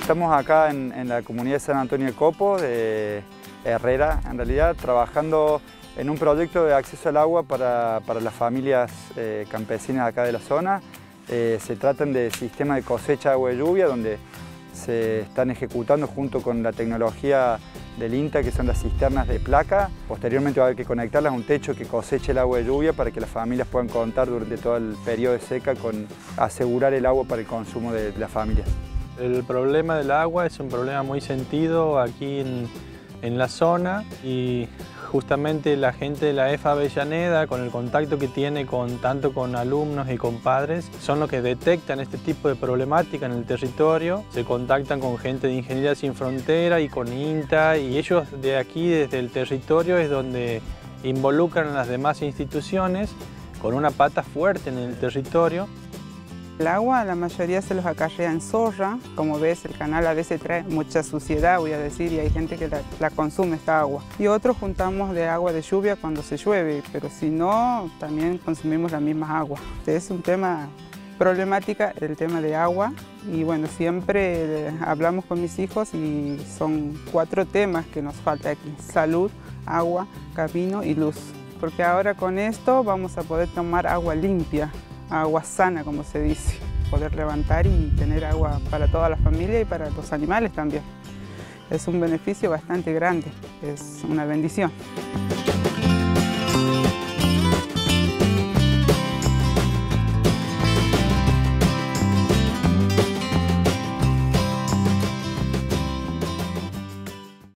Estamos acá en la comunidad de San Antonio de Copo, de Herrera, en realidad, trabajando en un proyecto de acceso al agua para las familias campesinas acá de la zona. Se tratan de sistemas de cosecha de agua de lluvia, donde se están ejecutando junto con la tecnología del INTA, que son las cisternas de placa. Posteriormente va a haber que conectarlas a un techo que coseche el agua de lluvia para que las familias puedan contar durante todo el periodo de seca con asegurar el agua para el consumo de las familias. El problema del agua es un problema muy sentido aquí en la zona, y justamente la gente de la EFA Avellaneda, con el contacto que tiene tanto con alumnos y con padres, son los que detectan este tipo de problemática en el territorio. Se contactan con gente de Ingeniería Sin Frontera y con INTA, y ellos de aquí, desde el territorio, es donde involucran a las demás instituciones con una pata fuerte en el territorio. El agua, la mayoría se los acarrea en zorra. Como ves, el canal a veces trae mucha suciedad, voy a decir, y hay gente que la consume esta agua. Y otros juntamos de agua de lluvia cuando se llueve, pero si no, también consumimos la misma agua. Es un tema problemática, el tema de agua, y bueno, siempre hablamos con mis hijos y son 4 temas que nos falta aquí: salud, agua, camino y luz. Porque ahora con esto vamos a poder tomar agua limpia, agua sana, como se dice, poder levantar y tener agua para toda la familia y para los animales también. Es un beneficio bastante grande, es una bendición.